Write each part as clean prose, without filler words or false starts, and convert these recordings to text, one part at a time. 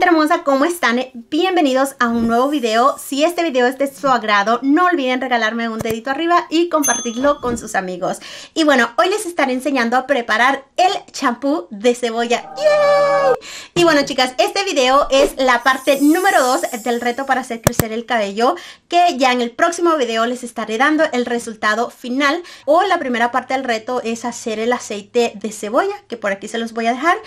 gente hermosa, ¿cómo están? Bienvenidos a un nuevo video. Si este video es de su agrado, no olviden regalarme un dedito arriba y compartirlo con sus amigos. Y bueno, hoy les estaré enseñando a preparar el champú de cebolla. ¡Yay! Y bueno, chicas, este video es la parte número 2 del reto para hacer crecer el cabello, que ya en el próximo video les estaré dando el resultado final. Hoy la primera parte del reto es hacer el aceite de cebolla, que por aquí se los voy a dejar.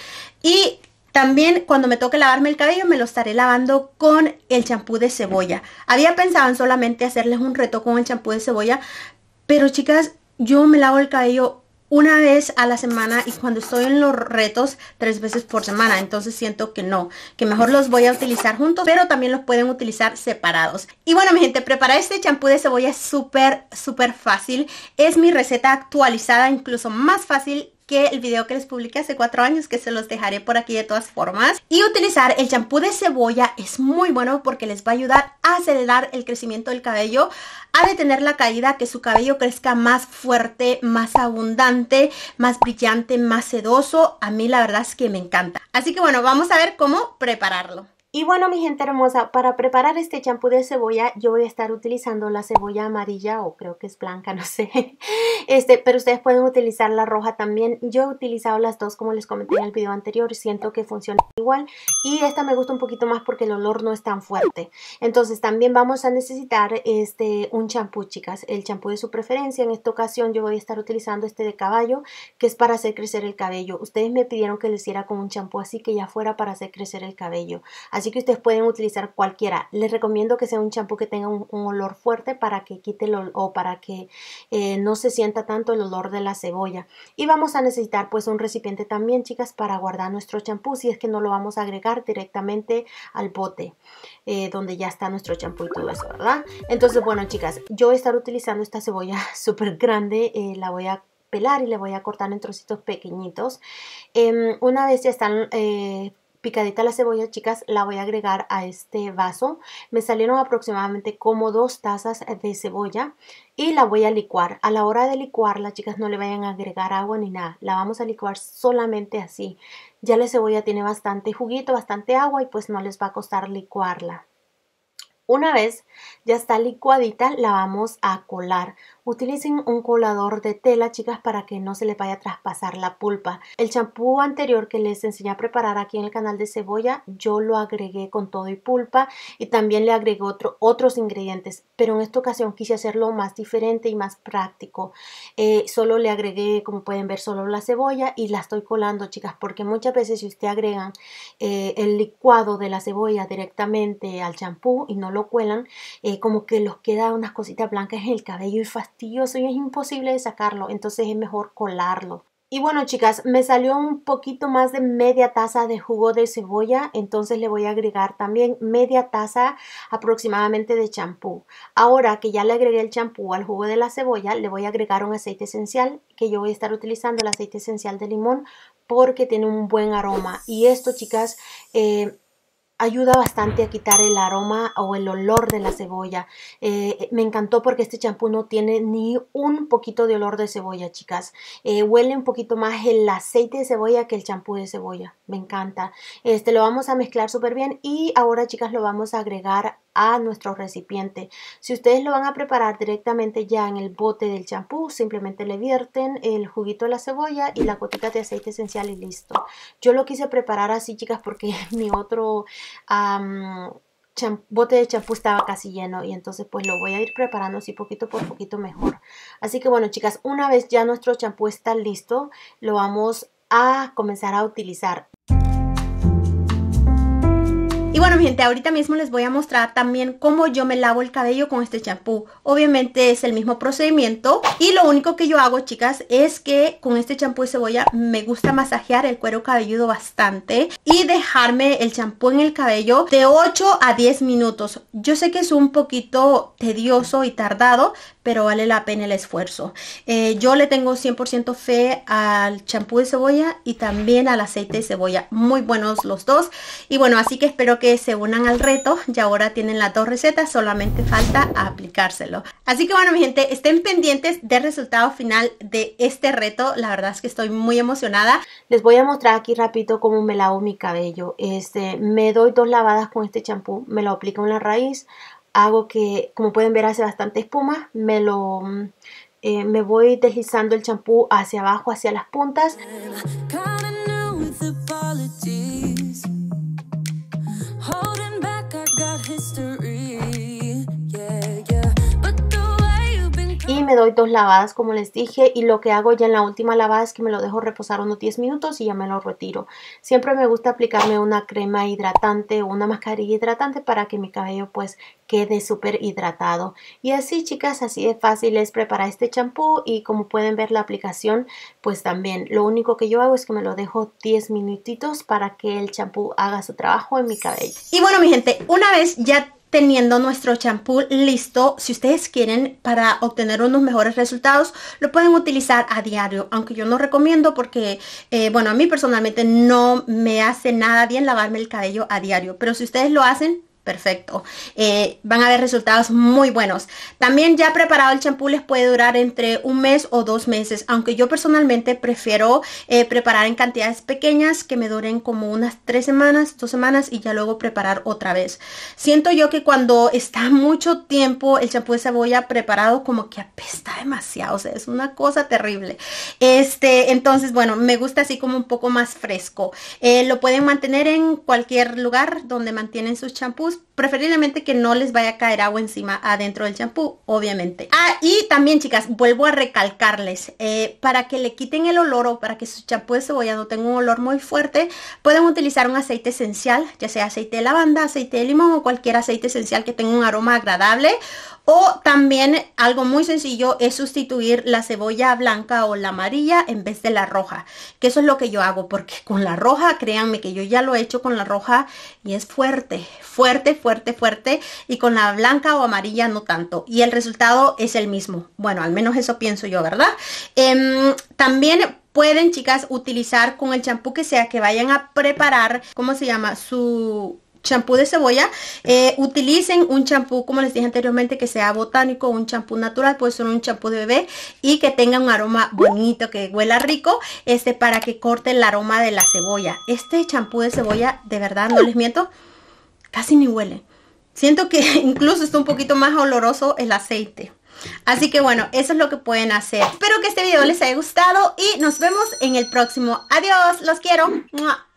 Y también cuando me toque lavarme el cabello me lo estaré lavando con el champú de cebolla. Había pensado en solamente hacerles un reto con el champú de cebolla, pero chicas, yo me lavo el cabello una vez a la semana y cuando estoy en los retos 3 veces por semana. Entonces siento que no, que mejor los voy a utilizar juntos, pero también los pueden utilizar separados. Y bueno, mi gente, preparar este champú de cebolla es súper fácil. Es mi receta actualizada, incluso más fácil que el video que les publiqué hace 4 años, que se los dejaré por aquí de todas formas. Y utilizar el champú de cebolla es muy bueno porque les va a ayudar a acelerar el crecimiento del cabello, a detener la caída, que su cabello crezca más fuerte, más abundante, más brillante, más sedoso. A mí la verdad es que me encanta. Así que bueno, vamos a ver cómo prepararlo. Y bueno, mi gente hermosa, para preparar este champú de cebolla yo voy a estar utilizando la cebolla amarilla, o creo que es blanca, no sé. Pero ustedes pueden utilizar la roja también. Yo he utilizado las dos, como les comenté en el video anterior, siento que funciona igual. Y esta me gusta un poquito más porque el olor no es tan fuerte. Entonces también vamos a necesitar un champú, chicas, el champú de su preferencia. En esta ocasión yo voy a estar utilizando este de caballo, que es para hacer crecer el cabello. Ustedes me pidieron que lo hiciera con un champú así, que ya fuera para hacer crecer el cabello. Así que ustedes pueden utilizar cualquiera. Les recomiendo que sea un champú que tenga un olor fuerte para que quite el olor, o para que no se sienta tanto el olor de la cebolla. Y vamos a necesitar pues un recipiente también, chicas, para guardar nuestro champú, si es que no lo vamos a agregar directamente al bote donde ya está nuestro champú y todo eso, ¿verdad? Entonces, bueno, chicas, yo voy a estar utilizando esta cebolla súper grande. La voy a pelar y le voy a cortar en trocitos pequeñitos. Una vez ya están picadita la cebolla, chicas, la voy a agregar a este vaso. Me salieron aproximadamente como 2 tazas de cebolla y la voy a licuar. A la hora de licuarla, chicas, no le vayan a agregar agua ni nada. La vamos a licuar solamente así. Ya la cebolla tiene bastante juguito, bastante agua, y pues no les va a costar licuarla. Una vez ya está licuadita, la vamos a colar. Utilicen un colador de tela, chicas, para que no se les vaya a traspasar la pulpa. El champú anterior que les enseñé a preparar aquí en el canal de cebolla, yo lo agregué con todo y pulpa, y también le agregué otros ingredientes. Pero en esta ocasión quise hacerlo más diferente y más práctico. Solo le agregué, como pueden ver, solo la cebolla y la estoy colando, chicas, porque muchas veces si usted agregan el licuado de la cebolla directamente al champú y no lo cuelan, como que los queda unas cositas blancas en el cabello y fastidioso, y es imposible de sacarlo. Entonces es mejor colarlo. Y bueno, chicas, me salió un poquito más de media taza de jugo de cebolla, entonces le voy a agregar también media taza aproximadamente de champú. Ahora que ya le agregué el champú al jugo de la cebolla, le voy a agregar un aceite esencial, que yo voy a estar utilizando el aceite esencial de limón porque tiene un buen aroma. Y esto, chicas, ayuda bastante a quitar el aroma o el olor de la cebolla. Me encantó porque este champú no tiene ni un poquito de olor de cebolla, chicas. Huele un poquito más el aceite de cebolla que el champú de cebolla. Me encanta. Lo vamos a mezclar súper bien, y ahora, chicas, lo vamos a agregar a nuestro recipiente. Si ustedes lo van a preparar directamente ya en el bote del champú, simplemente le vierten el juguito de la cebolla y la gotita de aceite esencial y listo. Yo lo quise preparar así, chicas, porque mi otro bote de champú estaba casi lleno, y entonces pues lo voy a ir preparando así poquito por poquito mejor. Así que bueno, chicas, una vez ya nuestro champú está listo, lo vamos a comenzar a utilizar. Y bueno, mi gente, ahorita mismo les voy a mostrar también cómo yo me lavo el cabello con este champú. Obviamente es el mismo procedimiento, y lo único que yo hago, chicas, es que con este champú de cebolla me gusta masajear el cuero cabelludo bastante y dejarme el champú en el cabello de 8 a 10 minutos. Yo sé que es un poquito tedioso y tardado, pero vale la pena el esfuerzo. Yo le tengo 100% fe al champú de cebolla y también al aceite de cebolla. Muy buenos los dos. Y bueno, así que espero que que se unan al reto y ahora tienen las 2 recetas, solamente falta aplicárselo. Así que bueno, mi gente, estén pendientes del resultado final de este reto. La verdad es que estoy muy emocionada. Les voy a mostrar aquí rapidito cómo me lavo mi cabello. Me doy 2 lavadas con este champú, me lo aplico en la raíz, hago que, como pueden ver, hace bastante espuma, me voy deslizando el champú hacia abajo, hacia las puntas. Y me doy 2 lavadas, como les dije, y lo que hago ya en la última lavada es que me lo dejo reposar unos 10 minutos y ya me lo retiro. Siempre me gusta aplicarme una crema hidratante o una mascarilla hidratante para que mi cabello pues quede súper hidratado. Y así, chicas, así de fácil es preparar este champú, y como pueden ver la aplicación pues también lo único que yo hago es que me lo dejo 10 minutitos para que el champú haga su trabajo en mi cabello. Y bueno, mi gente, una vez ya teniendo nuestro champú listo, si ustedes quieren, para obtener unos mejores resultados, lo pueden utilizar a diario, aunque yo no recomiendo porque, bueno, a mí personalmente no me hace nada bien lavarme el cabello a diario, pero si ustedes lo hacen, perfecto, van a ver resultados muy buenos. También ya preparado el champú les puede durar entre 1 mes o 2 meses, aunque yo personalmente prefiero preparar en cantidades pequeñas que me duren como unas 3 semanas, 2 semanas y ya luego preparar otra vez. Siento yo que cuando está mucho tiempo el champú de cebolla preparado como que apesta demasiado, o sea, es una cosa terrible. Entonces, bueno, me gusta así como un poco más fresco. Lo pueden mantener en cualquier lugar donde mantienen sus champús, preferiblemente que no les vaya a caer agua encima adentro del champú, obviamente. Y también, chicas, vuelvo a recalcarles, para que le quiten el olor o para que su champú de cebolla no tenga un olor muy fuerte, pueden utilizar un aceite esencial, ya sea aceite de lavanda, aceite de limón o cualquier aceite esencial que tenga un aroma agradable. O también algo muy sencillo es sustituir la cebolla blanca o la amarilla en vez de la roja, que eso es lo que yo hago, porque con la roja, créanme que yo ya lo he hecho con la roja y es fuerte, fuerte, fuerte, fuerte, y con la blanca o amarilla no tanto, y el resultado es el mismo. Bueno, al menos eso pienso yo, ¿verdad? También pueden, chicas, utilizar con el champú que sea que vayan a preparar, ¿cómo se llama? Su champú de cebolla, utilicen un champú, como les dije anteriormente, que sea botánico, un champú natural, puede ser un champú de bebé y que tenga un aroma bonito, que huela rico, para que corte el aroma de la cebolla. Este champú de cebolla, de verdad, no les miento, casi ni huele. Siento que incluso está un poquito más oloroso el aceite. Así que bueno, eso es lo que pueden hacer. Espero que este video les haya gustado y nos vemos en el próximo. Adiós, los quiero. ¡Mua!